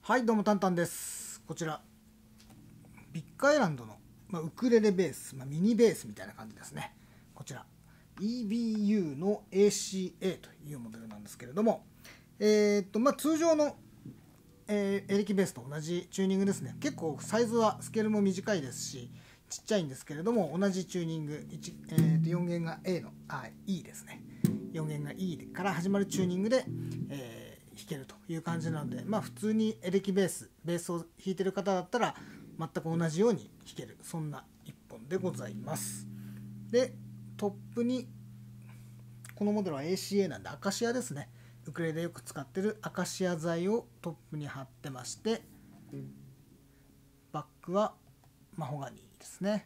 はい、どうもタンタンです。こちらビッグアイランドの、ウクレレベース、ミニベースみたいな感じですね。こちら EBU の ACA というモデルなんですけれども、通常の、エレキベースと同じチューニングですね。結構サイズはスケールも短いですしちっちゃいんですけれども、同じチューニング、4弦が E ですね。4弦が E から始まるチューニングで、弾けるという感じなので、普通にエレキベースを弾いてる方だったら全く同じように弾ける、そんな一本でございます。で、トップにこのモデルは ACA なんでアカシアですね。ウクレレでよく使ってるアカシア材をトップに貼ってまして、バックはマホガニーですね。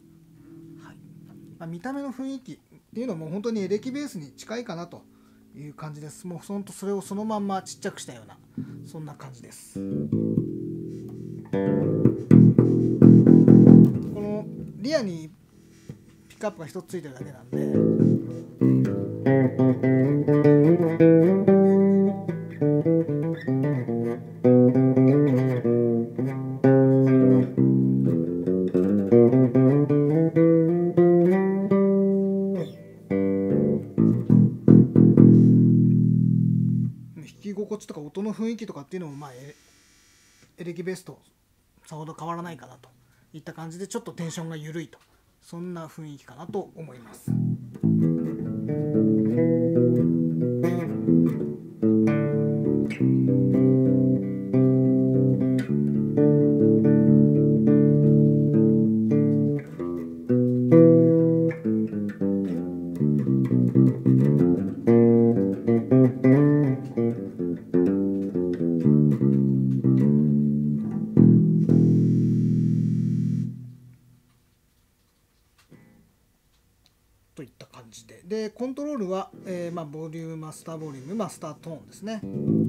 見た目の雰囲気っていうのも本当にエレキベースに近いかなという感じです。もう本当それをそのまんまちっちゃくしたような、そんな感じです。このリアにピックアップが1つついてるだけなんで、弾き心地とか音の雰囲気とかっていうのもエレキベースとさほど変わらないかなといった感じで、ちょっとテンションが緩いと、そんな雰囲気かなと思います。といった感じで、コントロールは、ボリューム、マスターボリューム、マスタートーンですね。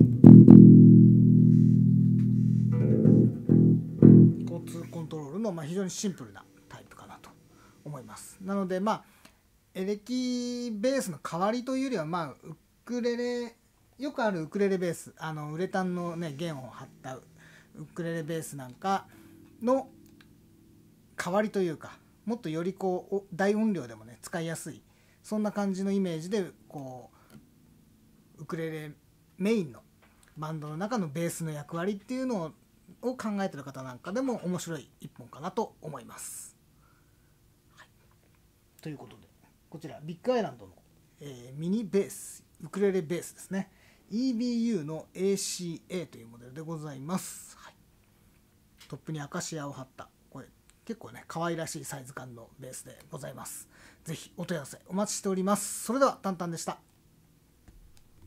交通コントロールの、非常にシンプルなタイプかなと思います。なのでエレキベースの代わりというよりは、ウクレレ、よくあるウクレレベース、ウレタンのね弦を張ったウクレレベースなんかの代わりというか、もっとより大音量でもね使いやすい、そんな感じのイメージでウクレレメインのバンドの中のベースの役割っていうのを考えてる方なんかでも面白い一本かなと思います。ということで、こちらビッグアイランドの、ミニベース、ウクレレベースですね。 EBU の ACA というモデルでございます。トップにアカシアを貼った、これ結構ね可愛らしいサイズ感のベースでございます。ぜひお問い合わせお待ちしております。それではタンタンでした。